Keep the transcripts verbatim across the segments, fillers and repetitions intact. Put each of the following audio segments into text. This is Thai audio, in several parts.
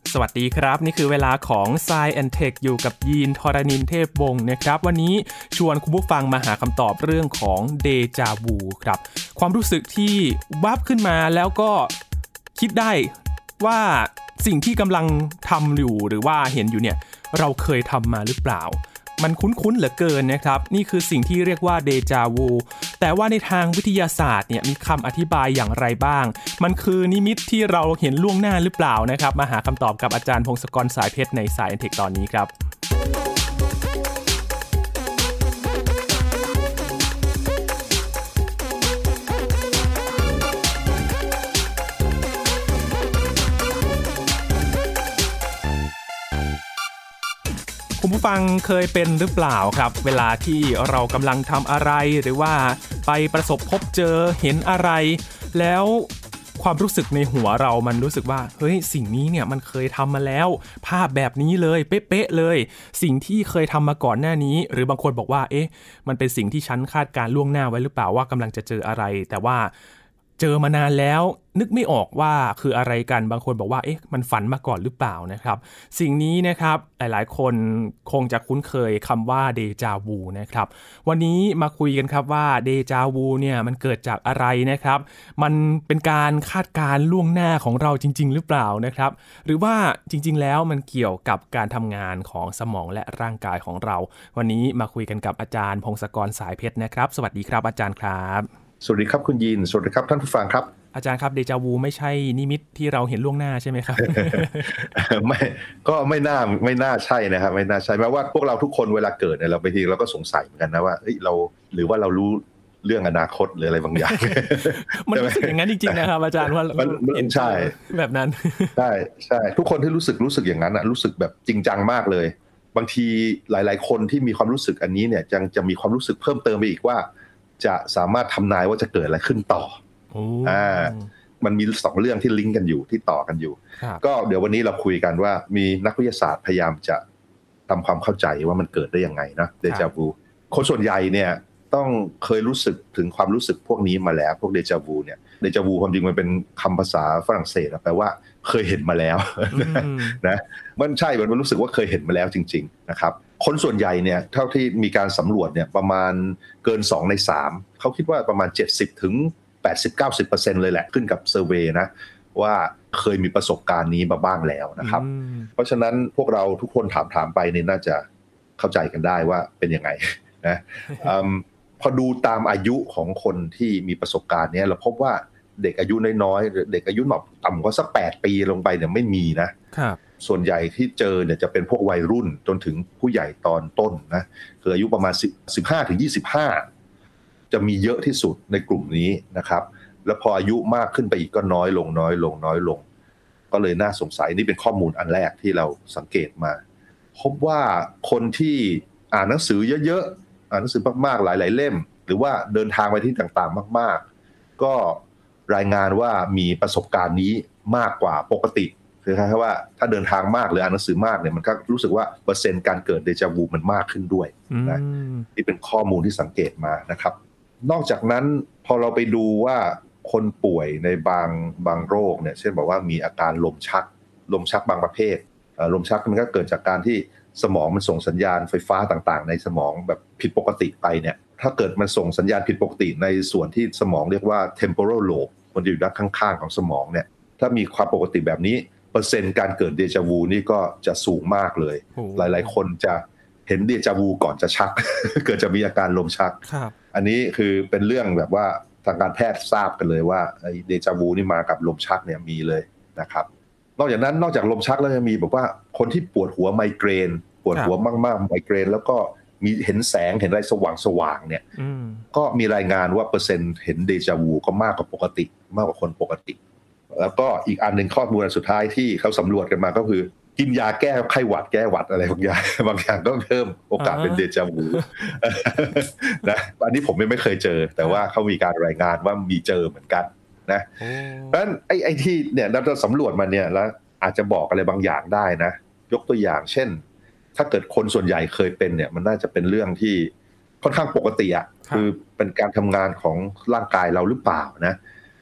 สวัสดีครับนี่คือเวลาของ Science แอนด์ Tech อยู่กับยีนทรณินเทพวงศ์นะครับวันนี้ชวนคุณผู้ฟังมาหาคำตอบเรื่องของเดจาวูครับความรู้สึกที่วับขึ้นมาแล้วก็คิดได้ว่าสิ่งที่กำลังทำอยู่หรือว่าเห็นอยู่เนี่ยเราเคยทำมาหรือเปล่ามันคุ้นๆเหลือเกินนะครับนี่คือสิ่งที่เรียกว่าเดจาวูแต่ว่าในทางวิทยาศาสตร์เนี่ยมีคำอธิบายอย่างไรบ้างมันคือนิมิตที่เราเห็นล่วงหน้าหรือเปล่านะครับมาหาคำตอบกับอาจารย์พงศกรสายเพชรใน Science แอนด์ Tech ตอนนี้ครับคุณผู้ฟังเคยเป็นหรือเปล่าครับเวลาที่เรากำลังทำอะไรหรือว่าไปประสบพบเจอเห็นอะไรแล้วความรู้สึกในหัวเรามันรู้สึกว่าเฮ้ยสิ่งนี้เนี่ยมันเคยทำมาแล้วภาพแบบนี้เลยเป๊ะๆเลยสิ่งที่เคยทำมาก่อนหน้านี้หรือบางคนบอกว่าเอ๊ะมันเป็นสิ่งที่ฉันคาดการล่วงหน้าไว้หรือเปล่าว่ากำลังจะเจออะไรแต่ว่าเจอมานานแล้วนึกไม่ออกว่าคืออะไรกันบางคนบอกว่าเอ๊ะมันฝันมาก่อนหรือเปล่านะครับสิ่งนี้นะครับหลายๆคนคงจะคุ้นเคยคำว่าเดจาวูนะครับวันนี้มาคุยกันครับว่าเดจาวูเนี่ยมันเกิดจากอะไรนะครับมันเป็นการคาดการณ์ล่วงหน้าของเราจริงๆหรือเปล่านะครับหรือว่าจริงๆแล้วมันเกี่ยวกับการทำงานของสมองและร่างกายของเราวันนี้มาคุยกันกับอาจารย์พงศกรสายเพชรนะครับสวัสดีครับอาจารย์ครับสวัสดีครับคุณยีนสวัสดีครับท่านผู้ฟังครับอาจารย์ครับเดจาวูไม่ใช่นิมิตที่เราเห็นล่วงหน้าใช่ไหมครับไม่ก็ไม่น่าไม่น่าใช่นะครับไม่น่าใช่แม้ว่าพวกเราทุกคนเวลาเกิดเนี่ยเราบางทีเราก็สงสัยเหมือนกันนะว่าเฮ้ยเราหรือว่าเรารู้เรื่องอนาคตหรืออะไรบางอย่างมันรู้สึกอย่างนั้นจริงๆนะครับอาจารย์ว่าเห็นใช่แบบนั้นใช่ใช่ทุกคนที่รู้สึกรู้สึกอย่างนั้นอ่ะรู้สึกแบบจริงจังมากเลยบางทีหลายๆคนที่มีความรู้สึกอันนี้เนี่ยยังจะมีความรู้สึกเพิ่มเติมไปอีกว่าจะสามารถทำนายว่าจะเกิดอะไรขึ้นต่ออ่ามันมีสองเรื่องที่ลิงก์กันอยู่ที่ต่อกันอยู่ก็เดี๋ยววันนี้เราคุยกันว่ามีนักวิทยาศาสตร์พยายามจะทำความเข้าใจว่ามันเกิดได้ยังไงนะเดจาวูคนส่วนใหญ่เนี่ยต้องเคยรู้สึกถึงความรู้สึกพวกนี้มาแล้วพวกเดจาวูเนี่ยเดจาวูความจริงมันเป็นคำภาษาฝรั่งเศสแปลว่าเคยเห็นมาแล้วนะมันใช่มันรู้สึกว่าเคยเห็นมาแล้วจริงๆนะครับคนส่วนใหญ่เนี่ยเท่าที่มีการสำรวจเนี่ยประมาณเกินสองในสามเขาคิดว่าประมาณเจ็ดสิบถึงแปดสิบ เก้าสิบเปอร์เซ็นต์ เลยแหละขึ้นกับเซอร์เวย์นะว่าเคยมีประสบการณ์นี้มาบ้างแล้วนะครับเพราะฉะนั้นพวกเราทุกคนถามถามไปเนี่ยน่าจะเข้าใจกันได้ว่าเป็นยังไงนะ พอดูตามอายุของคนที่มีประสบการณ์นี้เราพบว่าเด็กอายุน้อยๆเด็กอายุแบบต่ำกว่าสักแปดปีลงไปเนี่ยไม่มีนะครับส่วนใหญ่ที่เจอเนี่ยจะเป็นพวกวัยรุ่นจนถึงผู้ใหญ่ตอนต้นนะคืออายุประมาณสิบห้าถึงยี่สิบห้าจะมีเยอะที่สุดในกลุ่มนี้นะครับแล้วพออายุมากขึ้นไปอีกก็น้อยลงน้อยลงน้อยลงก็เลยน่าสงสัยนี่เป็นข้อมูลอันแรกที่เราสังเกตมาพบว่าคนที่อ่านหนังสือเยอะๆอ่านหนังสือมากๆหลายๆเล่มหรือว่าเดินทางไปที่ต่างๆมากๆก็รายงานว่ามีประสบการณ์นี้มากกว่าปกติคือแค่ว่าถ้าเดินทางมากหรืออ่านหนังสือมากเนี่ยมันก็รู้สึกว่าเปอร์เซ็นต์การเกิดเดจาวูมันมากขึ้นด้วยนะนี่เป็นข้อมูลที่สังเกตมานะครับนอกจากนั้นพอเราไปดูว่าคนป่วยในบางบางโรคเนี่ยเช่นบอกว่ามีอาการลมชักลมชักบางประเภทลมชักมันก็เกิดจากการที่สมองมันส่งสัญญาณไฟฟ้าต่างๆในสมองแบบผิดปกติไปเนี่ยถ้าเกิดมันส่งสัญญาณผิดปกติในส่วนที่สมองเรียกว่า temporal lobe มันอยู่ด้านข้างๆของสมองเนี่ยถ้ามีความปกติแบบนี้เปอร์เซ็นต์การเกิดเดจาวูนี่ก็จะสูงมากเลยหลายๆคนจะเห็นเดจาวูก่อนจะชัก เกิดจะมีอาการลมชักอันนี้คือเป็นเรื่องแบบว่าทางการแพทย์ทราบกันเลยว่าไอ้เดจาวูนี่มากับลมชักเนี่ยมีเลยนะครับนอกจากนั้นนอกจากลมชักแล้วยังมีแบบว่าคนที่ปวดหัวไมเกรนปวดหัวมากๆไมเกรนแล้วก็มีเห็นแสงเห็นอะไรสว่างๆเนี่ยก็มีรายงานว่าเปอร์เซ็นต์เห็นเดจาวูก็มากกว่าปกติมากกว่าคนปกติแล้วก็อีกอันหนึ่งข้อมูลสุดท้ายที่เขาสำรวจกันมาก็คือกินยาแก้ไข้หวัดแก้หวัดอะไรบางอย่างบางอย่างก็เพิ่มโอกาสเป็นเดจาวูนะอันนี้ผมไม่เคยเจอแต่ว่าเขามีการรายงานว่ามีเจอเหมือนกันนะเพราะฉะนั้นไอ้ไอ้ที่เนี่ยเราจะสำรวจมาเนี่ยแล้วอาจจะบอกอะไรบางอย่างได้นะยกตัวอย่างเช่นถ้าเกิดคนส่วนใหญ่เคยเป็นเนี่ยมันน่าจะเป็นเรื่องที่ค่อนข้างปกติอ่ะคือเป็นการทำงานของร่างกายเราหรือเปล่านะ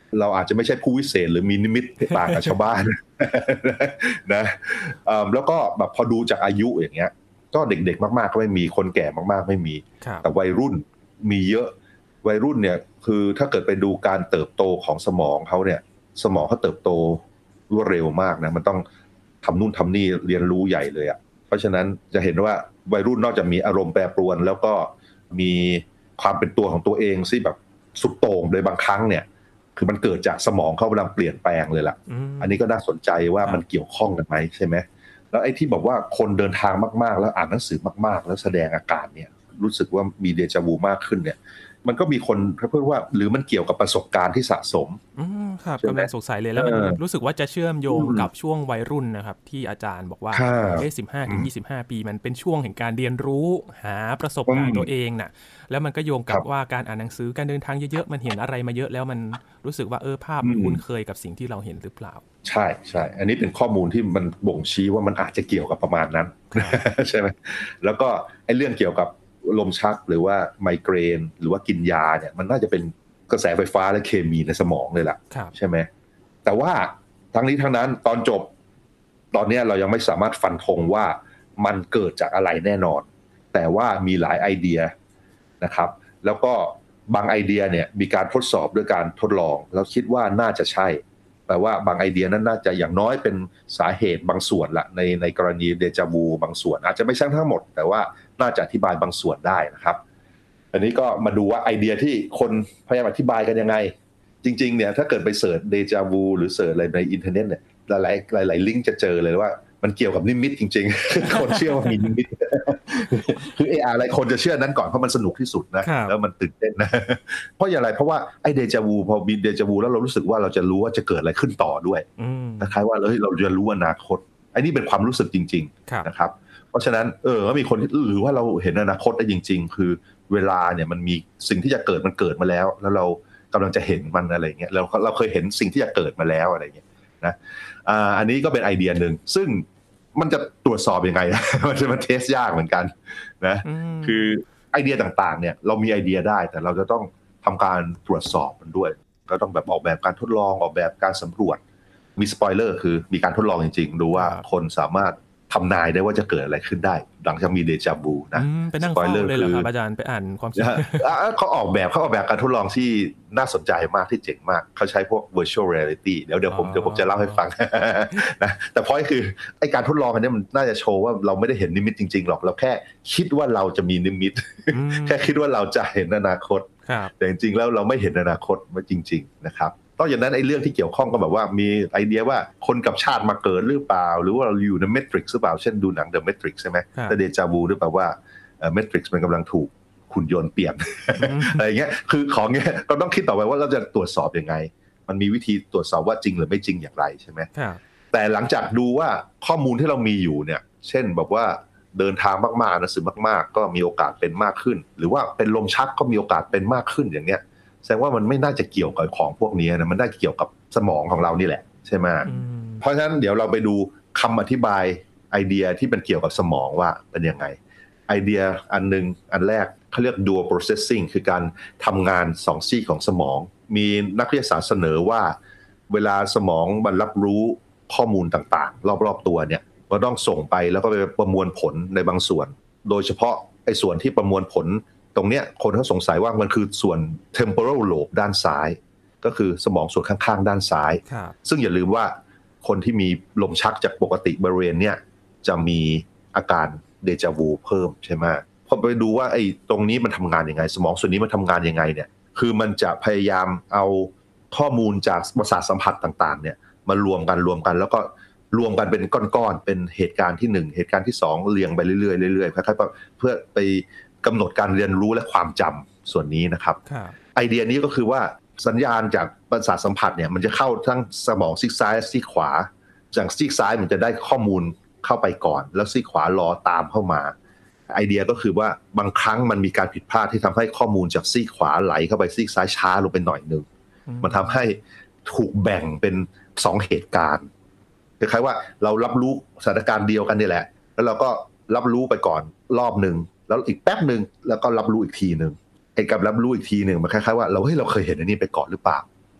เราอาจจะไม่ใช่ผู้วิเศษหรือมีนิมิตต่างกับชาวบ้านนะแล้วก็แบบพอดูจากอายุอย่างเงี้ยก็เด็กๆมากๆก็ไม่มีคนแก่มากๆไม่มีแต่วัยรุ่นมีเยอะวัยรุ่นเนี่ยคือถ้าเกิดไปดูการเติบโตของสมองเขาเนี่ยสมองเขาเติบโตรวดเร็วมากนะมันต้องทำนู่นทำนี่เรียนรู้ใหญ่เลยอ่ะเพราะฉะนั้นจะเห็นว่าวัยรุ่นนอกจากมีอารมณ์แปรปรวนแล้วก็มีความเป็นตัวของตัวเองที่แบบสุดโต่งโดยบางครั้งเนี่ยคือมันเกิดจากสมองเขากำลังเปลี่ยนแปลงเลยล่ะ อ, อันนี้ก็น่าสนใจว่ามันเกี่ยวข้องกันไหมใช่ไหมแล้วไอ้ที่บอกว่าคนเดินทางมากๆแล้วอ่านหนังสือมากๆแล้วแสดงอาการเนี่ยรู้สึกว่ามีเดจาวูมากขึ้นเนี่ยมันก็มีคนพูดว่าหรือมันเกี่ยวกับประสบการณ์ที่สะสมอืมครับกำลังสงสัยเลยแล้วมันรู้สึกว่าจะเชื่อมโยงกับช่วงวัยรุ่นนะครับที่อาจารย์บอกว่าเอ๊ะสิบห้าถึงยี่สิบห้าปีมันเป็นช่วงแห่งการเรียนรู้หาประสบการณ์ตัวเองน่ะแล้วมันก็โยงกับว่าการอ่านหนังสือการเดินทางเยอะๆมันเห็นอะไรมาเยอะแล้วมันรู้สึกว่าเออภาพมันคุ้นเคยกับสิ่งที่เราเห็นหรือเปล่าใช่ใช่อันนี้เป็นข้อมูลที่มันบ่งชี้ว่ามันอาจจะเกี่ยวกับประมาณนั้นใช่ไหมแล้วก็ไอ้เรื่องเกี่ยวกับลมชักหรือว่าไมเกรนหรือว่ากินยาเนี่ยมันน่าจะเป็นกระแสไฟฟ้าและเคมีในสมองเลยล่ะใช่ไหมแต่ว่าทั้งนี้ทั้งนั้นตอนจบตอนนี้เรายังไม่สามารถฟันธงว่ามันเกิดจากอะไรแน่นอนแต่ว่ามีหลายไอเดียนะครับแล้วก็บางไอเดียเนี่ยมีการทดสอบด้วยการทดลองแล้วคิดว่าน่าจะใช่แปลว่าบางไอเดียนั้นน่าจะอย่างน้อยเป็นสาเหตุบางส่วนละในในกรณีเดจาวูบางส่วนอาจจะไม่ใช่ทั้งหมดแต่ว่าน่าจะอธิบายบางส่วนได้นะครับอันนี้ก็มาดูว่าไอเดียที่คนพยายามอธิบายกันยังไงจริงๆเนี่ยถ้าเกิดไปเสิร์ชเดจาวูหรือเสิร์ชอะไรในอินเทอร์เน็ตเนี่ยหลายๆหลายๆลิงก์จะเจอเลยว่ามันเกี่ยวกับนิมิตจริงๆ คนเชื่อว่ามีนิมิตคือเอออะไรคนจะเชื่อนั้นก่อนเพราะมันสนุกที่สุดนะแล้วมันตื่นเต้นนะเพราะอย่างไรเพราะว่าไอ้เดจาวูพอมีเดจาวูแล้วเรารู้สึกว่าเราจะรู้ว่าจะเกิดอะไรขึ้นต่อด้วยคล้ายๆว่าเฮ้ยเราจะรู้อนาคตไอ้นี่เป็นความรู้สึกจริงๆนะครับเพราะฉะนั้นเออก็มีคนหรือว่าเราเห็นอนาคตได้จริงๆคือเวลาเนี่ยมันมีสิ่งที่จะเกิดมันเกิดมาแล้วแล้วเรากำลังจะเห็นมันอะไรเงี้ยเราเราเคยเห็นสิ่งที่จะเกิดมาแล้วอะไรเงี้ยนะอ่าอันนี้ก็เป็นไอเดียนึงซึ่งมันจะตรวจสอบยังไง มันจะมาเทสยากเหมือนกันนะคือไอเดียต่างๆเนี่ยเรามีไอเดียได้แต่เราจะต้องทำการตรวจสอบมันด้วยก็ต้องแบบออกแบบการทดลองออกแบบการสำรวจมีสปอยเลอร์คือมีการทดลองจริงๆดูว่าคนสามารถทำนายได้ว่าจะเกิดอะไรขึ้นได้หลังจากมีเดจาวูนะไปนั่งเฝ้าเลยเหรอครับอาจารย์ไปอ่านความคิดเขาออกแบบเขาออกแบบการทดลองที่น่าสนใจมากที่เจ๋งมากเขาใช้พวก virtual reality เดี๋ยวเดี๋ยวผมเดี๋ยวผมจะเล่าให้ฟังนะแต่พอยคือไอการทดลองอันนี้มันน่าจะโชว์ว่าเราไม่ได้เห็นนิมิตจริงๆหรอกเราแค่คิดว่าเราจะมีนิมิตแค่คิดว่าเราจะเห็นอนาคตแต่จริงๆแล้วเราไม่เห็นอนาคตมาจริงๆนะครับนอกจากนั้นไอ้เรื่องที่เกี่ยวข้องก็แบบว่ามีไอเดียว่าคนกับชาติมาเกิดหรือเปล่าหรือว่าเราอยู่ในเมทริกซ์หรือเปล่าเช่นดูหนัง The Matrix ใช่ไหมแต่เดจาวูหรือเปล่าว่าเอ่อเมทริกซ์มันกำลังถูกหุ่นยนต์เปลี่ยน อะไรเงี้ยคือของเงี้ยก็ต้องคิดต่อไปว่าเราจะตรวจสอบยังไงมันมีวิธีตรวจสอบว่าจริงหรือไม่จริงอย่างไรใช่ไหมแต่หลังจากดูว่าข้อมูลที่เรามีอยู่เนี่ยเช่นแบบว่าเดินทางมากๆหนังสือมากๆก็มีโอกาสเป็นมากขึ้นหรือว่าเป็นลมชักก็มีโอกาสเป็นมากขึ้นอย่างเงี้ยแสดงว่ามันไม่น่าจะเกี่ยวกับของพวกนี้นะมันน่าจะเกี่ยวกับสมองของเรานี่แหละใช่ไหมเพราะฉะนั้นเดี๋ยวเราไปดูคำอธิบายไอเดียที่เป็นเกี่ยวกับสมองว่าเป็นยังไงไอเดียอันนึงอันแรกเขาเรียก dual processing คือการทำงานสองซีกของสมองมีนักวิทยาศาสตร์เสนอว่าเวลาสมองมันรับรู้ข้อมูลต่างๆรอบๆตัวเนี่ยก็ต้องส่งไปแล้วก็ไปประมวลผลในบางส่วนโดยเฉพาะไอ้ส่วนที่ประมวลผลตรงเนี้ยคนเขาสงสัยว่ามันคือส่วน temporal lobe ด้านซ้ายก็คือสมองส่วนข้างๆด้านซ้ายซึ่งอย่าลืมว่าคนที่มีลมชักจากปกติบริเวณเนี้ยจะมีอาการเดจาวูเพิ่มใช่ไหมพอไปดูว่าไอ้ตรงนี้มันทำงานยังไงสมองส่วนนี้มันทำงานยังไงเนี่ยคือมันจะพยายามเอาข้อมูลจากประสาทสัมผัสต่างๆเนี่ยมารวมกันรวมกันแล้วก็รวมกันเป็นก้อนๆเป็นเหตุการณ์ที่หนึ่งเหตุการณ์ที่สองเรียงไปเรื่อยๆเรื่อยๆคล้ายๆเพื่อไปกำหนดการเรียนรู้และความจำส่วนนี้นะครับไอเดียนี้ก็คือว่าสัญญาณจากประสาทสัมผัสเนี่ยมันจะเข้าทั้งสมองซีกซ้ายและซีกขวาจากซีกซ้ายมันจะได้ข้อมูลเข้าไปก่อนแล้วซีกขวารอตามเข้ามาไอเดียก็คือว่าบางครั้งมันมีการผิดพลาดที่ทำให้ข้อมูลจากซีกขวาไหลเข้าไปซีกซ้ายช้าลงไปหน่อยนึงมันทำให้ถูกแบ่งเป็นสองเหตุการณ์คล้ายๆว่าเรารับรู้สถานการณ์เดียวกันนี่แหละแล้วเราก็รับรู้ไปก่อนรอบนึงแล้วอีกแป๊บนึงแล้วก็รับรู้อีกทีนึงไอ้กับรับรู้อีกทีนึงมันคล้ายๆว่าเราเฮ้ยเราเคยเห็นอันนี้ไปก่อนหรือเปล่า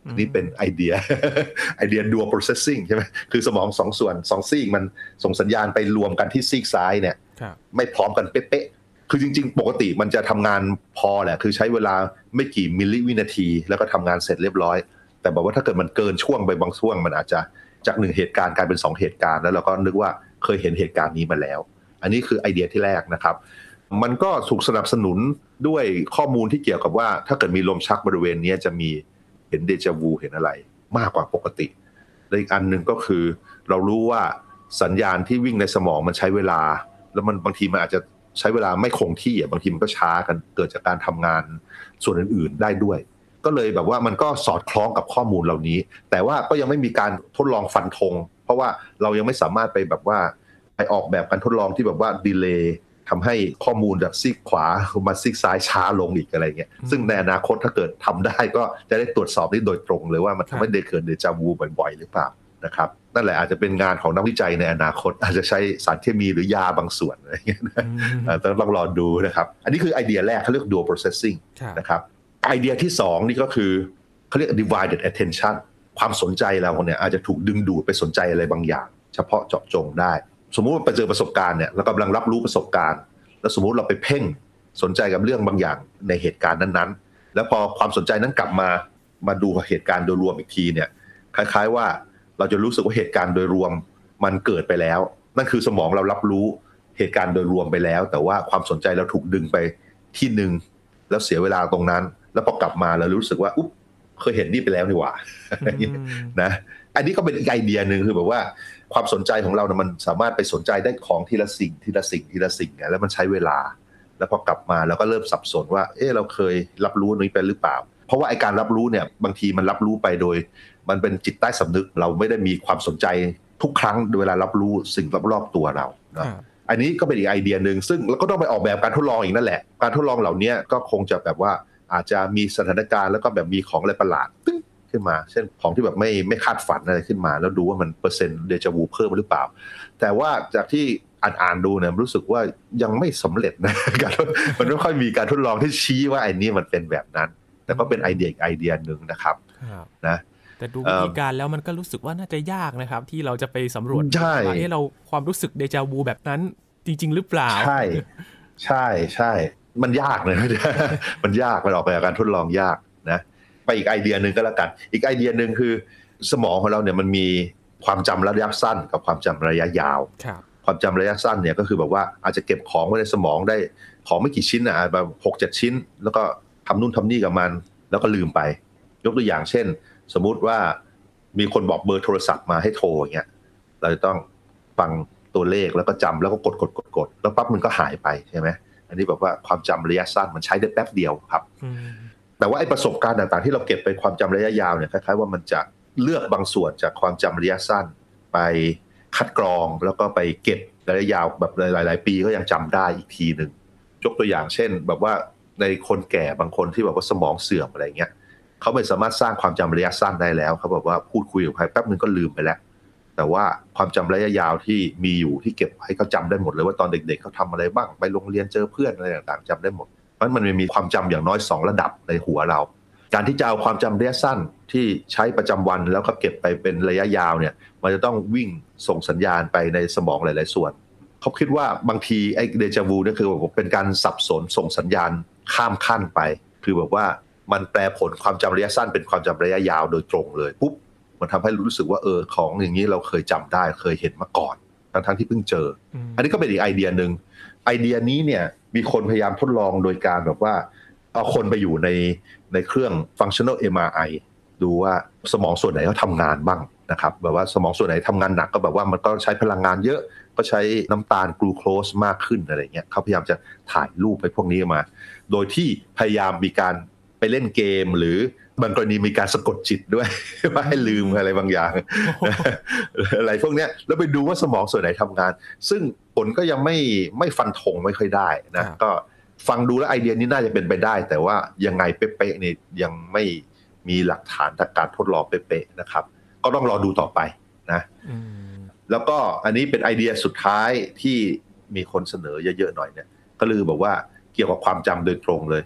นี่เป็นไอเดีย ไอเดีย dual processing ใช่ไหมคือสมองสองส่วนสองซีกมันส่งสัญญาณไปรวมกันที่ซีกซ้ายเนี่ยไม่พร้อมกันเป๊ะๆคือจริงๆปกติมันจะทำงานพอแหละคือใช้เวลาไม่กี่มิลลิวินาทีแล้วก็ทำงานเสร็จเรียบร้อยแต่บอกว่าถ้าเกิดมันเกินช่วงไปบางช่วงมันอาจจะจากหนึ่งเหตุการณ์กลายเป็นสองเหตุการณ์แล้วเราก็นึกว่าเคยเห็นเหตุการณ์นี้มาแล้วอันนี้คือไอเดียที่แรกนะครับมันก็ถูกสนับสนุนด้วยข้อมูลที่เกี่ยวกับว่าถ้าเกิดมีลมชักบริเวณนี้จะมีเห็นเดจาวูเห็นอะไรมากกว่าปกติและอีกอันหนึ่งก็คือเรารู้ว่าสัญญาณที่วิ่งในสมองมันใช้เวลาแล้วมันบางทีมันอาจจะใช้เวลาไม่คงที่บางทีมันก็ช้ากันเกิดจากการทำงานส่วนอื่นๆได้ด้วยก็เลยแบบว่ามันก็สอดคล้องกับข้อมูลเหล่านี้แต่ว่าก็ยังไม่มีการทดลองฟันธงเพราะว่าเรายังไม่สามารถไปแบบว่าไปออกแบบการทดลองที่แบบว่าดีเลย์ทำให้ข้อมูลจากซีกขวามาซีกซ้ายช้าลงอีกอะไรเงี้ยซึ่งในอนาคตถ้าเกิดทำได้ก็จะได้ตรวจสอบได้โดยตรงเลยว่ามันทำให้เกิดเดจาวูบ่อยๆหรือเปล่านะครับนั่นแหละอาจจะเป็นงานของนักวิจัยในอนาคตอาจจะใช้สารเคมีหรือยาบางส่วนอะไรเงี้ยต้องลองรอดูนะครับอันนี้คือไอเดียแรกเขาเรียก dual processing นะครับไอเดียที่สองนี่ก็คือเขาเรียก divided attention ความสนใจเราเนี่ยอาจจะถูกดึงดูดไปสนใจอะไรบางอย่างเฉพาะเจาะจงได้สมมุติว่าไปเจอประสบการณ์เนี่ยเรากำลังรับรู้ประสบการณ์แล้วสมมุติเราไปเพ่งสนใจกับเรื่องบางอย่างในเหตุการณ์นั้นๆแล้วพอความสนใจนั้นกลับมามาดูเหตุการณ์โดยรวมอีกทีเนี่ยคล้ายๆว่าเราจะรู้สึกว่าเหตุการณ์โดยรวมมันเกิดไปแล้วนั่นคือสมองเรารับรู้เหตุการณ์โดยรวมไปแล้วแต่ว่าความสนใจเราถูกดึงไปที่นึงแล้วเสียเวลาตรงนั้นแล้วพอกลับมาเรารู้สึกว่าอุ๊บเคยเห็นนี่ไปแล้วนี่หว่านะอันนี้ก็เป็นอีกไอเดียนึงคือแบบว่าความสนใจของเราเนี่ยมันสามารถไปสนใจได้ของทีละสิ่งทีละสิ่งทีละสิ่งแล้วมันใช้เวลาแล้วพอกลับมาเราก็เริ่มสับสนว่าเออเราเคยรับรู้นี้ไปหรือเปล่าเพราะว่าไอ้การรับรู้เนี่ยบางทีมันรับรู้ไปโดยมันเป็นจิตใต้สำนึกเราไม่ได้มีความสนใจทุกครั้งเวลารับรู้สิ่งรอบๆตัวเรานะอันนี้ก็เป็นอีกไอเดียนึงซึ่งเราก็ต้องไปออกแบบการทดลองอีกนั่นแหละการทดลองเหล่านี้ก็คงจะแบบว่าอาจจะมีสถานการณ์แล้วก็แบบมีของอะไรประหลาดตึ้งขึ้นมาเช่นของที่แบบไม่ไม่คาดฝันอะไรขึ้นมาแล้วดูว่ามันเปอร์เซ็นต์เดจาวูเพิ่มหรือเปล่าแต่ว่าจากที่อ่านๆดูเนี่ยรู้สึกว่ายังไม่สำเร็จนะการมันไม่ค่อยมีการทดลองที่ชี้ว่าไอ้นี่มันเป็นแบบนั้นแต่ก็เป็นไอเดียอีกไอเดียนึงนะครับนะแต่ดูวิธีการแล้วมันก็รู้สึกว่าน่าจะยากนะครับที่เราจะไปสำรวจว่าเอ๊ะเราความรู้สึกเดจาวูแบบนั้นจริงๆหรือเปล่าใช่ใช่ใช่มันยากเลยมันยากมันออกแบบการทดลองยากนะไปอีกไอเดียนึงก็แล้วกันอีกไอเดียนึงคือสมองของเราเนี่ยมันมีความจำระยะสั้นกับความจำระยะยาวความจำระยะสั้นเนี่ยก็คือแบบว่าอาจจะเก็บของไว้ในสมองได้ของไม่กี่ชิ้นอ่ะแบบหกเจ็ดชิ้นแล้วก็ทำนู่นทำนี่กับมันแล้วก็ลืมไปยกตัวอย่างเช่นสมมุติว่ามีคนบอกเบอร์โทรศัพท์มาให้โทรอย่างเงี้ยเราจะต้องฟังตัวเลขแล้วก็จำแล้วก็กดกดกดกดแล้วปั๊บมันก็หายไปใช่ไหมอันนี้แบบว่าความจำระยะสั้นมันใช้ได้แป๊บเดียวครับแต่ว่าไอ้ประสบการณ์ต่างๆที่เราเก็บไปความจำระยะยาวเนี่ยคล้ายๆว่ามันจะเลือกบางส่วนจากความจำระยะสั้นไปคัดกรองแล้วก็ไปเก็บระยะยาวแบบหลายๆปีก็ยังจำได้อีกทีนึงยกตัวอย่างเช่นแบบว่าในคนแก่บางคนที่แบบว่าสมองเสื่อมอะไรเงี้ยเขาไม่สามารถสร้างความจำระยะสั้นได้แล้วเขาบอกว่าพูดคุยกับใครแป๊บนึงก็ลืมไปแล้วแต่ว่าความจำระยะยาวที่มีอยู่ที่เก็บให้เขาจำได้หมดเลยว่าตอนเด็กๆเขาทำอะไรบ้างไปโรงเรียนเจอเพื่อนอะไรต่างๆจำได้หมดเพราะมันมีความจำอย่างน้อยสองระดับในหัวเราการที่จะเอาความจำระยะสั้นที่ใช้ประจำวันแล้วก็เก็บไปเป็นระยะยาวเนี่ยมันจะต้องวิ่งส่งสัญญาณไปในสมองหลายๆส่วนเขาคิดว่าบางทีไอ้เดจาวูนี่คือแบบเป็นการสับสนส่งสัญญาณข้ามขั้นไปคือแบบว่ามันแปลผลความจำระยะสั้นเป็นความจำระยะยาวโดยตรงเลยปุ๊บมันทำให้รู้สึกว่าเออของอย่างนี้เราเคยจำได้เคยเห็นมาก่อนทั้งๆที่เพิ่งเจอ อ, อันนี้ก็เป็นอีกไอเดียนึงไอเดียนี้เนี่ยมีคนพยายามทดลองโดยการแบบว่าเอาคนไปอยู่ในในเครื่อง functional เอ็ม อาร์ ไอ ดูว่าสมองส่วนไหนเขาทำงานบ้างนะครับแบบว่าสมองส่วนไหนทำงานหนักก็แบบว่ามันก็ใช้พลังงานเยอะก็ใช้น้ำตาลกลูโคสมากขึ้นอะไรเงี้ยเขาพยายามจะถ่ายรูปไปพวกนี้มาโดยที่พยายามมีการไปเล่นเกมหรือบางกรณีมีการสะกดจิตด้วยว่าให้ลืมอะไรบางอย่าง อะไรพวกนี้แล้วไปดูว่าสมองส่วนไหนทำงานซึ่งผลก็ยังไม่ไม่ฟันธงไม่ค่อยได้นะก็ฟังดูแล้วไอเดียนี้น่าจะเป็นไปได้แต่ว่ายังไงเป๊ะๆนี่ยังไม่มีหลักฐานทางการทดลองเป๊ะๆนะครับก็ต้องรอดูต่อไปนะแล้วก็อันนี้เป็นไอเดียสุดท้ายที่มีคนเสนอเยอะๆหน่อยเนี่ยก็คือบอกว่าเกี่ยวกับความจำโดยตรงเลย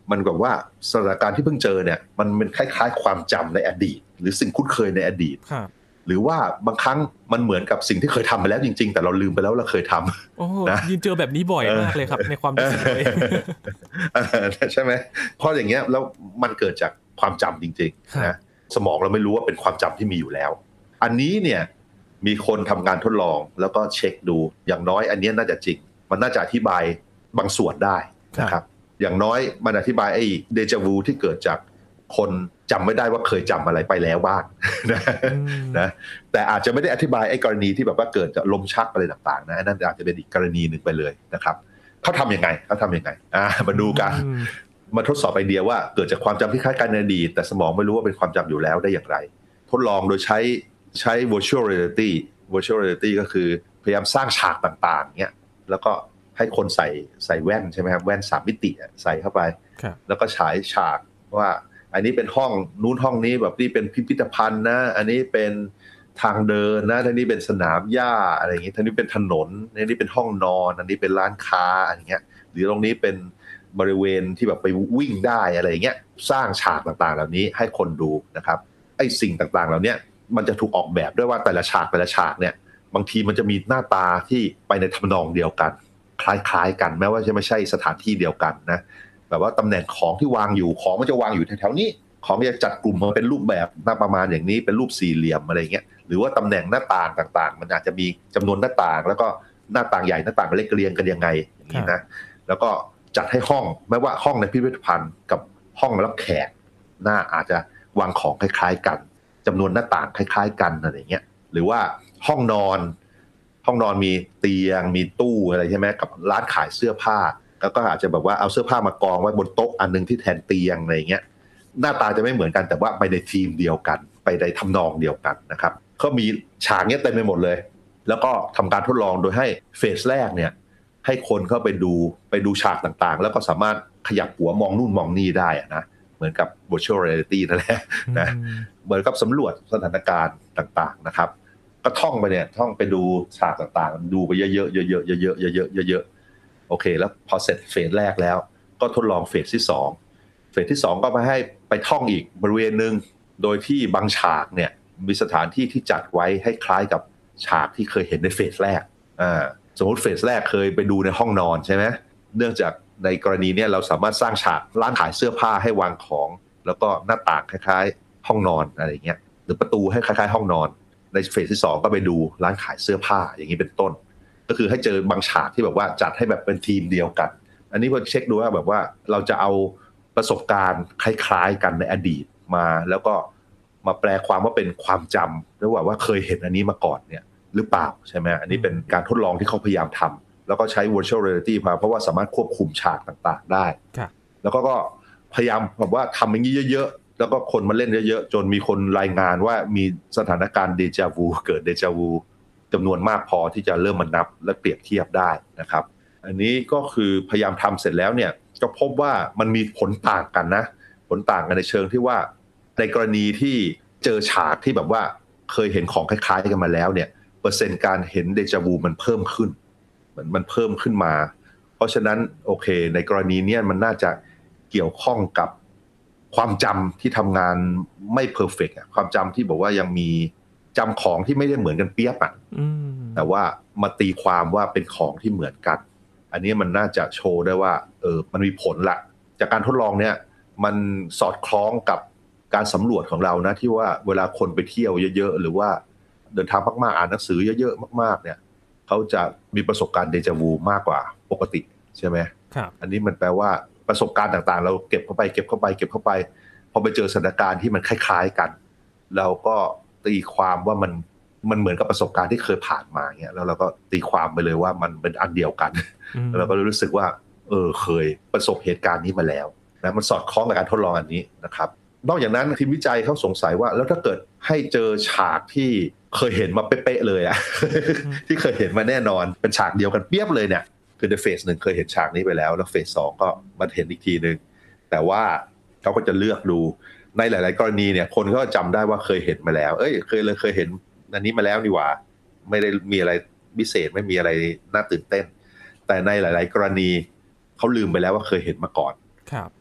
มันแบบว่าสถานการณ์ที่เพิ่งเจอเนี่ยมันเป็นคล้ายๆความจำในอดีตหรือสิ่งคุ้นเคยในอดีตหรือว่าบางครั้งมันเหมือนกับสิ่งที่เคยทำไปแล้วจริงๆแต่เราลืมไปแล้วเราเคยทำโอ้ยินเจอแบบนี้บ่อยมากเลยครับในความรู้สึกเลยใช่ไหมเพราะอย่างเงี้ยแล้วมันเกิดจากความจำจริงๆนะสมองเราไม่รู้ว่าเป็นความจำที่มีอยู่แล้วอันนี้เนี่ยมีคนทำงานทดลองแล้วก็เช็คดูอย่างน้อยอันนี้น่าจะจริงมันน่าจะอธิบายบางส่วนได้นะครับอย่างน้อยมันอธิบายไอ้เดจาวูที่เกิดจากคนจำไม่ได้ว่าเคยจำอะไรไปแล้วบ้างนะนะแต่อาจจะไม่ได้อธิบายไอ้กรณีที่แบบว่าเกิดจากลมชักอะไรต่างๆนะนั่นอาจจะเป็นอีกกรณีหนึ่งไปเลยนะครับเขาทำยังไงเขาทำยังไงอ่ามาดูกันมาทดสอบไอเดียว่าเกิดจากความจำที่คล้ายกันในอดีตแต่สมองไม่รู้ว่าเป็นความจำอยู่แล้วได้อย่างไรทดลองโดยใช้ใช้ virtual reality virtual reality ก็คือพยายามสร้างฉากต่างๆเนี่ยแล้วก็ให้คนใส่ใส่แว่นใช่ไหมครับแว่นสามมิติใส่เข้าไปแล้วก็ฉายฉากว่าอันนี้เป็นห้องนู้นห้องนี้แบบนี่เป็นพิพิธภัณฑ์นะอันนี้เป็นทางเดินนะอันนี้เป็นสนามหญ้าอะไรอย่างงี้อันนี้เป็นถนนอันนี้เป็นห้องนอนอันนี้เป็นร้านค้าอะไรเงี้ยหรือตรงนี้เป็นบริเวณที่แบบไปวิ่งได้อะไรเงี้ยสร้างฉากต่างๆเหล่านี้ให้คนดูนะครับไอ้สิ่งต่างๆเหล่านี้มันจะถูกออกแบบด้วยว่าแต่ละฉากแต่ละฉากเนี่ยบางทีมันจะมีหน้าตาที่ไปในทำนองเดียวกันคล้ายๆกันแม้ว่าจะไม่ใช่สถานที่เดียวกันนะแบบว่าตำแหน่งของที่วางอยู่ของมันจะวางอยู่แถวๆนี้ของจะจัดกลุ่มมาเป็นรูปแบบหน้าประมาณอย่างนี้เป็นรูปสี่เหลี่ยมอะไรเงี้ยหรือว่าตำแหน่งหน้าต่างต่างๆมันอาจจะมีจำนวนหน้าต่างแล้วก็หน้าต่างใหญ่หน้าต่างเล็กเรียงกันยังไงอย่างนี้นะแล้วก็จัดให้ห้องไม่ว่าห้องในพิพิธภัณฑ์กับห้องรับแขกหน้าอาจจะวางของคล้ายๆกันจำนวนหน้าต่างคล้ายๆกันอะไรเงี้ยหรือว่าห้องนอนห้องนอนมีเตียงมีตู้อะไรใช่ไหมกับร้านขายเสื้อผ้าแล้วก็อาจจะแบบว่าเอาเสื้อผ้ามากองไว้บนโต๊ะอันนึงที่แทนเตียงอะไรเงี้ยหน้าตาจะไม่เหมือนกันแต่ว่าไปในทีมเดียวกันไปในทำนองเดียวกันนะครับก็มีฉากเนี้ยเต็มไปหมดเลยแล้วก็ทำการทดลองโดยให้เฟสแรกเนี่ยให้คนเข้าไปดูไปดูฉากต่างๆแล้วก็สามารถขยับหัวมองนู่นมองนี่ได้นะเหมือนกับ virtual reality นั่นแหละนะเหมือนกับสำรวจสถานการณ์ต่างๆนะครับก็ท่องไปเนี่ยท่องไปดูฉากต่างๆดูไปเยอะๆเยอะๆเยอะๆเยอะๆเยอะๆโอเคแล้วพอเสร็จเฟสแรกแล้วก็ทดลองเฟสที่สองเฟสที่สองก็ไปให้ไปท่องอีกบริเวณนึงโดยที่บางฉากเนี่ยมีสถานที่ที่จัดไว้ให้คล้ายกับฉากที่เคยเห็นในเฟสแรกอ่าสมมติเฟสแรกเคยไปดูในห้องนอนใช่ไหมเนื่องจากในกรณีนี้เราสามารถสร้างฉากร้านขายเสื้อผ้าให้วางของแล้วก็หน้าต่างคล้ายๆห้องนอนอะไรเงี้ยหรือประตูให้คล้ายๆห้องนอนในเฟสที่สองก็ไปดูร้านขายเสื้อผ้าอย่างนี้เป็นต้นก็คือให้เจอบางฉากที่แบบว่าจัดให้แบบเป็นทีมเดียวกันอันนี้พอเช็คดูว่าแบบว่าเราจะเอาประสบการณ์คล้ายๆกันในอดีตมาแล้วก็มาแปลความว่าเป็นความจำหรือว่าว่าเคยเห็นอันนี้มาก่อนเนี่ยหรือเปล่าใช่ไหมอันนี้เป็นการทดลองที่เขาพยายามทำแล้วก็ใช้ virtual reality มาเพราะว่าสามารถควบคุมฉากต่างๆได้แล้วก็ก็พยายามแบบว่าทำอย่างนี้เยอะๆแล้วก็คนมาเล่นเยอะๆจนมีคนรายงานว่ามีสถานการณ์เดจาวูเกิดเดจาวูจำนวนมากพอที่จะเริ่มมานับและเปรียบเทียบได้นะครับอันนี้ก็คือพยายามทำเสร็จแล้วเนี่ยก็พบว่ามันมีผลต่างกันนะผลต่างกันในเชิงที่ว่าในกรณีที่เจอฉากที่แบบว่าเคยเห็นของคล้ายๆกันมาแล้วเนี่ยเปอร์เซ็นต์การเห็นเดจาวูมันเพิ่มขึ้นมันมันเพิ่มขึ้นมาเพราะฉะนั้นโอเคในกรณีนี้มันน่าจะเกี่ยวข้องกับความจำที่ทำงานไม่เพอร์เฟกต์ความจำที่บอกว่ายังมีจำของที่ไม่ได้เหมือนกันเปียบอ่ะแต่ว่ามาตีความว่าเป็นของที่เหมือนกันอันนี้มันน่าจะโชว์ได้ว่าเออมันมีผลละจากการทดลองเนี่ยมันสอดคล้องกับการสำรวจของเรานะที่ว่าเวลาคนไปเที่ยวเยอะๆหรือว่าเดินทางมากๆอ่านหนังสือเยอะๆมากๆเนี่ยเขาจะมีประสบการณ์เดจาวูมากกว่าปกติใช่ไหมครับอันนี้มันแปลว่าประสบการณ์ต่างๆเราเก็บเข้าไปเก็บเข้าไปเก็บเข้าไปพอไปเจอสถานการณ์ที่มันคล้ายๆกันเราก็ตีความว่ามันมันเหมือนกับประสบการณ์ที่เคยผ่านมาเงี้ยแล้วเราก็ตีความไปเลยว่ามันเป็นอันเดียวกันแล้วเราก็รู้สึกว่าเออเคยประสบเหตุการณ์นี้มาแล้วนะมันสอดคล้องกับการทดลองอันนี้นะครับนอกจากนั้นทีมวิจัยเขาสงสัยว่าแล้วถ้าเกิดให้เจอฉากที่เคยเห็นมาเป๊ะๆเลยอะ ที่เคยเห็นมาแน่นอนเป็นฉากเดียวกันเปียบเลยเนี่ยคือในเฟสหนึ่งเคยเห็นฉากนี้ไปแล้วแล้วเฟสสองก็มาเห็นอีกทีนึงแต่ว่าเขาก็จะเลือกดูในหลายๆกรณีเนี่ยคนก็จำได้ว่าเคยเห็นมาแล้วเอ้ยเคยเลยเคยเห็นอันนี้มาแล้วนี่หว่าไม่ได้มีอะไรพิเศษไม่มีอะไรน่าตื่นเต้นแต่ในหลายๆกรณีเขาลืมไปแล้วว่าเคยเห็นมาก่อน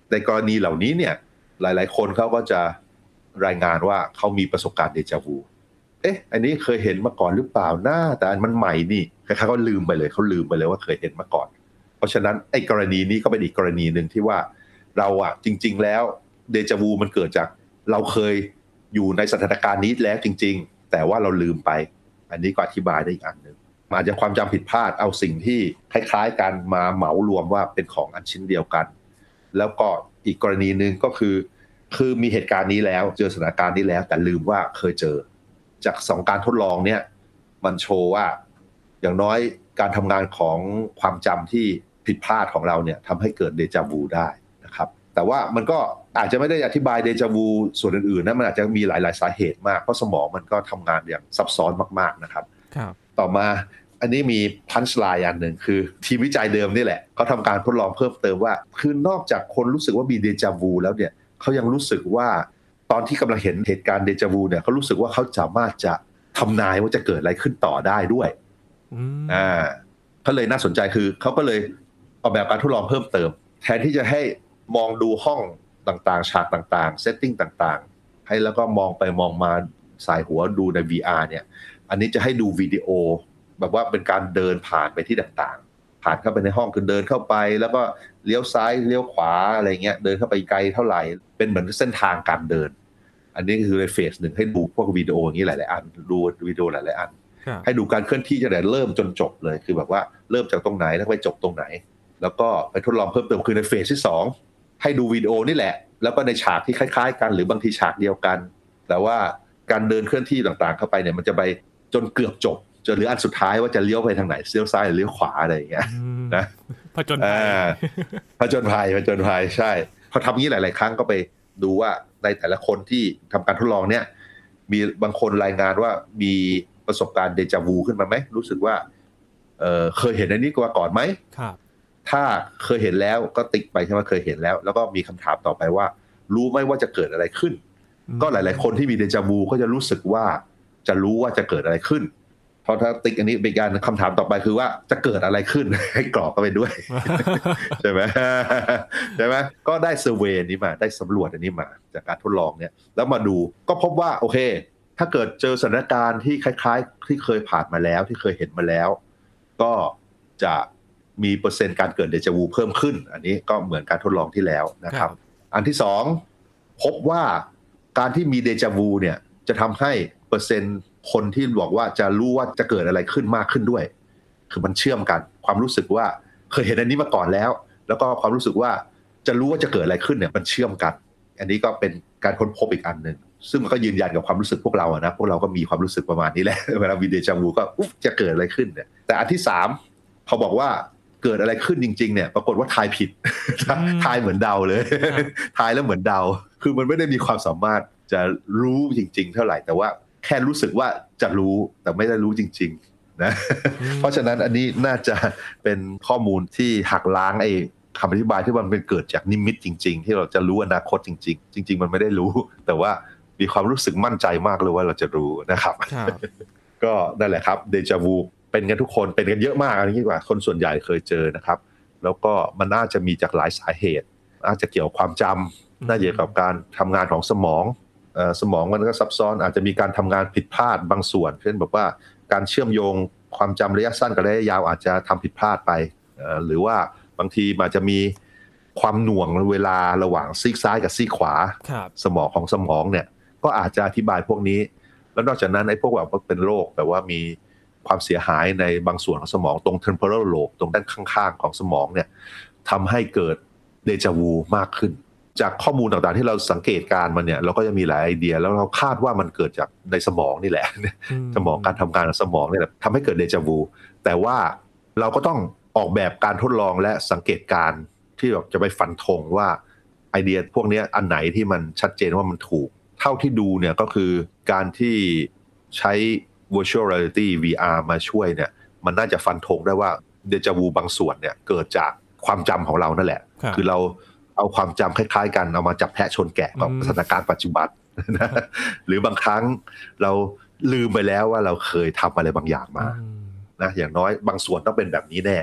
ในกรณีเหล่านี้เนี่ยหลายๆคนเขาก็จะรายงานว่าเขามีประสบการณ์เดจาวูเอ๊ะอันนี้เคยเห็นมาก่อนหรือเปล่านะแต่อันมันใหม่นี่ใครๆก็ลืมไปเลยเขาลืมไปเลยว่าเคยเห็นมาก่อนเพราะฉะนั้นไอ้กรณีนี้ก็เป็นอีกกรณีหนึ่งที่ว่าเราอะจริงๆแล้วเดจาวูมันเกิดจากเราเคยอยู่ในสถานการณ์นี้แล้วจริงๆแต่ว่าเราลืมไปอันนี้ก็อธิบายได้อีกอันนึงอาจจะความจำผิดพลาดเอาสิ่งที่คล้ายๆกันมาเหมารวมว่าเป็นของอันชิ้นเดียวกันแล้วก็อีกกรณีนึงก็คือคือมีเหตุการณ์นี้แล้วเจอสถานการณ์นี้แล้วแต่ลืมว่าเคยเจอจากสองการทดลองเนี่ยมันโชว์ว่าอย่างน้อยการทำงานของความจำที่ผิดพลาดของเราเนี่ยทำให้เกิดเดจาวูได้นะครับแต่ว่ามันก็อาจจะไม่ได้อธิบายเดจาวูส่วนอื่นๆนะมันอาจจะมีหลายๆสาเหตุมากเพราะสมองมันก็ทำงานอย่างซับซ้อนมากๆนะครับต่อมาอันนี้มีพันช์ไลน์อันหนึ่งคือทีมวิจัยเดิมนี่แหละเขาทำการทดลองเพิ่มเติมว่าคือนอกจากคนรู้สึกว่ามีเดจาวูแล้วเนี่ยเขายังรู้สึกว่าตอนที่กำลังเห็นเหตุการณ์เดจาวูเนี่ยเขารู้สึกว่าเขาสามารถจะทำนายว่าจะเกิดอะไรขึ้นต่อได้ด้วยอ่าเขาเลยน่าสนใจคือเขาก็เลยออกแบบการทดลองเพิ่มเติมแทนที่จะให้มองดูห้องต่างๆฉากต่างๆเซตติ้งต่างๆให้แล้วก็มองไปมองมาสายหัวดูใน วี อาร์ เนี่ยอันนี้จะให้ดูวิดีโอแบบว่าเป็นการเดินผ่านไปที่ต่างๆผ่านเข้าไปในห้องคือเดินเข้าไปแล้วก็เลี้ยวซ้ายเลี้ยวขวาอะไรเงี้ยเดินเข้าไปไกลเท่าไหร่เป็นเหมือนเส้นทางการเดินอันนี้คือในเฟสหนึ่งให้ดูพวกวิดีโออย่างนี้หลายๆอันดูวิดีโอหลายๆอันให้ดูการเคลื่อนที่ตั้งแต่เริ่มจนจบเลยคือแบบว่าเริ่มจากตรงไหนแล้วไปจบตรงไหนแล้วก็ไปทดลองเพิ่มเติมคือในเฟสที่สองให้ดูวิดีโอนี่แหละแล้วก็ในฉากที่คล้ายๆกันหรือบางทีฉากเดียวกันแต่ว่าการเดินเคลื่อนที่ต่างๆเข้าไปเนี่ยมันจะไปจนเกือบจบจนเหลืออันสุดท้ายว่าจะเลี้ยวไปทางไหนเลี้ยวซ้ายหรือเลี้ยวขวาอะไรอย่างเงี้ยนะผจญภัยผจญภัยผจญภัยใช่พอทำงี้หลายๆครั้งก็ไปดูว่าในแต่ละคนที่ทำการทดลองเนี่ยมีบางคนรายงานว่ามีประสบการณ์เดจาวูขึ้นมาไหมรู้สึกว่า เ, เคยเห็นอันนี้ก่อนไหมถ้าเคยเห็นแล้วก็ติ๊กไปใช่ไหมเคยเห็นแล้วแล้วก็มีคำถามต่อไปว่ารู้ไหมว่าจะเกิดอะไรขึ้นก็หลายๆคนที่มีเดจาวูก็จะรู้สึกว่าจะรู้ว่าจะเกิดอะไรขึ้นเพราะถ้าติ๊กอันนี้เป็นการคำถามต่อไปคือว่าจะเกิดอะไรขึ้นให้กรอกเข้าไปด้วย ใช่ไหมใช่ไหมก็ได้เซอร์เวย์นี้มาได้สำรวจอันนี้มาจากการทดลองเนี่ยแล้วมาดูก็พบว่าโอเคถ้าเกิดเจอสถานการณ์ที่คล้ายๆที่เคยผ่านมาแล้วที่เคยเห็นมาแล้วก็จะมีเปอร์เซ็นต์การเกิดเดจาวูเพิ่มขึ้นอันนี้ก็เหมือนการทดลองที่แล้วนะครับอันที่สองพบว่าการที่มีเดจาวูเนี่ยจะทำให้เปอร์เซ็นต์คนที่บอกว่าจะรู้ว่าจะเกิดอะไรขึ้นมากขึ้นด้วยคือมันเชื่อมกันความรู้สึกว่าเคยเห็นอันนี้มาก่อนแล้วแล้วก็ความรู้สึกว่าจะรู้ว่าจะเกิดอะไรขึ้นเนี่ยมันเชื่อมกันอันนี้ก็เป็นการค้นพบอีกอันนึงซึ่งมันก็ยืนยันกับความรู้สึกพวกเราอะนะพวกเราก็มีความรู้สึกประมาณนี้แหละเวลามีเดจาวูก็อุ๊บจะเกิดอะไรขึ้นเนี่ยแต่อันที่สามพอบอกว่าเกิดอะไรขึ้นจริงๆเนี่ยปรากฏว่าทายผิด ทายเหมือนเดาเลย ทายแล้วเหมือนเดาคือมันไม่ได้มีความสามารถจะรู้จริงๆเท่าไหร่แต่ว่าแค่รู้สึกว่าจะรู้แต่ไม่ได้รู้จริงๆนะ เพราะฉะนั้นอันนี้น่าจะเป็นข้อมูลที่หักล้างไอ้คำอธิบายที่มันเป็นเกิดจากนิมิตจริงๆที่เราจะรู้อนาคตจริงๆจริงๆมันไม่ได้รู้แต่ว่ามีความรู้สึกมั่นใจมากเลยว่าเราจะรู้นะครับ ก็นั่นแหละครับเดจาวูเป็นกันทุกคนเป็นกันเยอะมากอะไรอย่างนี้กว่าคนส่วนใหญ่เคยเจอนะครับแล้วก็มันน่าจะมีจากหลายสาเหตุน่าจะเกี่ยวกับความจำน่าจะเกี่ยวกับการทำงานของสมองเอ่อสมองมันก็ซับซ้อนอาจจะมีการทำงานผิดพลาดบางส่วนเช่นแบบว่าการเชื่อมโยงความจำระยะสั้นกับระยะยาวอาจจะทำผิดพลาดไปเอ่อหรือว่าบางทีอาจจะมีความหน่วงเวลาระหว่างซีกซ้ายกับซีกขวาสมองของสมองเนี่ยก็อาจจะอธิบายพวกนี้แล้วนอกจากนั้นไอ้พวกแบบเป็นโรคแบบว่ามีความเสียหายในบางส่วนของสมองตรง temporal lobe ตรงด้านข้างๆของสมองเนี่ยทำให้เกิดเดจาวูมากขึ้นจากข้อมูลต่างๆที่เราสังเกตการมันเนี่ยเราก็จะมีหลายไอเดียแล้วเราคาดว่ามันเกิดจากในสมองนี่แหละสมองการทำงานของสมองนี่แหละทำให้เกิดเดจาวูแต่ว่าเราก็ต้องออกแบบการทดลองและสังเกตการที่แบบจะไปฟันธงว่าไอเดียพวกนี้อันไหนที่มันชัดเจนว่ามันถูกเท่าที่ดูเนี่ยก็คือการที่ใช้ virtual reality วี อาร์ มาช่วยเนี่ยมันน่าจะฟันธงได้ว่าเดจาวูบางส่วนเนี่ยเกิดจากความจำของเรานั่นแหละ คือเราเอาความจำคล้ายๆกันเอามาจับแพะชนแกะกับสถานการณ์ปัจจุบันนะหรือบางครั้งเราลืมไปแล้วว่าเราเคยทำอะไรบางอย่างมานะอย่างน้อยบางส่วนต้องเป็นแบบนี้แน่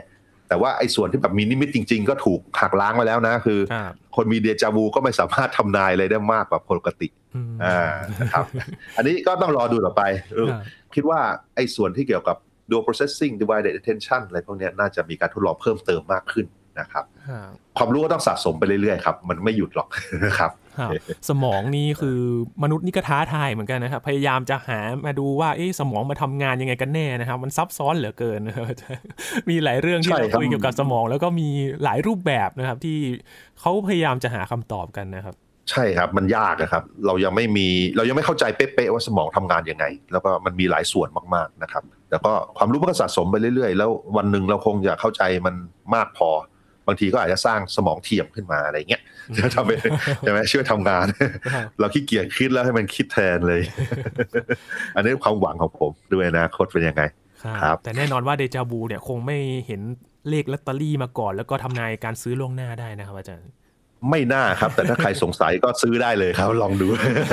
แต่ว่าไอ้ส่วนที่แบบมีนิมิตจริงๆก็ถูกหักล้างไปแล้วนะคือคนมีเดจาวูก็ไม่สามารถทำนายอะไรได้มากกว่าปกติอ่านะครับอันนี้ก็ต้องรอดูต่อไปคิดว่าไอ้ส่วนที่เกี่ยวกับ dual processing divided attention อะไรพวกนี้น่าจะมีการทดลองเพิ่มเติมมากขึ้นนะครับความรู้ก็ต้องสะสมไปเรื่อยๆครับมันไม่หยุดหรอกนะครับสมองนี่คือมนุษย์นี่ก็ท้าทายเหมือนกันนะครับพยายามจะหามาดูว่าเอ๊ะสมองมาทำงานยังไงกันแน่นะครับมันซับซ้อนเหลือเกินมีหลายเรื่องที่เราคุยเกี่ยวกับสมองแล้วก็มีหลายรูปแบบนะครับที่เขาพยายามจะหาคำตอบกันนะครับใช่ครับมันยากนะครับเรายังไม่มีเรายังไม่เข้าใจเป๊ะๆว่าสมองทำงานยังไงแล้วก็มันมีหลายส่วนมากๆนะครับแต่ก็ความรู้มันก็สะสมไปเรื่อยๆแล้ววันหนึ่งเราคงจะเข้าใจมันมากพอบางทีก็อาจจะสร้างสมองเทียมขึ้นมาอะไรเงี้ยจะทำเป็นใช่ไหมช่วยทำงานเราขี้เกียจคิดแล้วให้มันคิดแทนเลยอันนี้ความหวังของผมด้วยนะโค้ชเป็นยังไงครับแต่แน่นอนว่าเดจาวูเนี่ยคงไม่เห็นเลขลอตเตอรี่มาก่อนแล้วก็ทำนายการซื้อล่วงหน้าได้นะครับอาจารย์ไม่น่าครับแต่ถ้าใครสงสัยก็ซื้อได้เลยครับลองดู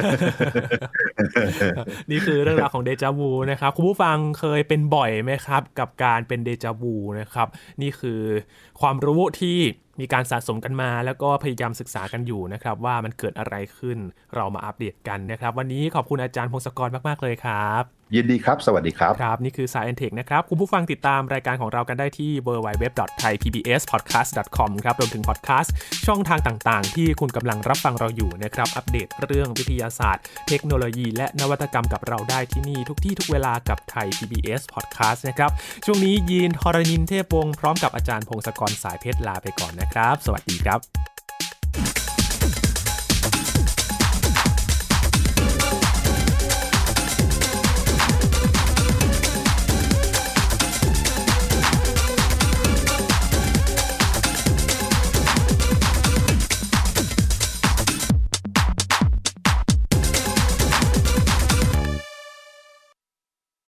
นี่คือเรื่องราวของเดจาวูนะครับคุณผู้ฟังเคยเป็นบ่อยไหมครับกับการเป็นเดจาวูนะครับนี่คือความรู้ที่มีการสะสมกันมาแล้วก็พยายามศึกษากันอยู่นะครับว่ามันเกิดอะไรขึ้นเรามาอัปเดตกันนะครับวันนี้ขอบคุณอาจารย์พงศกรมากๆเลยครับยินดีครับสวัสดีครับครับนี่คือ Science Tech นะครับคุณผู้ฟังติดตามรายการของเรากันได้ที่ ดับเบิลยู ดับเบิลยู ดับเบิลยู ดอท ไทย พี บี เอส พอดแคสต์ ดอท คอม ครับรวมถึงพอดแคสต์ช่องทางต่างๆที่คุณกำลังรับฟังเราอยู่นะครับอัปเดตเรื่องวิทยาศาสตร์เทคโนโลยีและนวัตกรรมกับเราได้ที่นี่ทุกที่ทุกเวลากับไทย พี บี เอส Podcast นะครับช่วงนี้ยีนทรณินเทพวงศ์พร้อมกับอาจารย์พงศกรสายเพชรลาไปก่อนนะครับสวัสดีครับ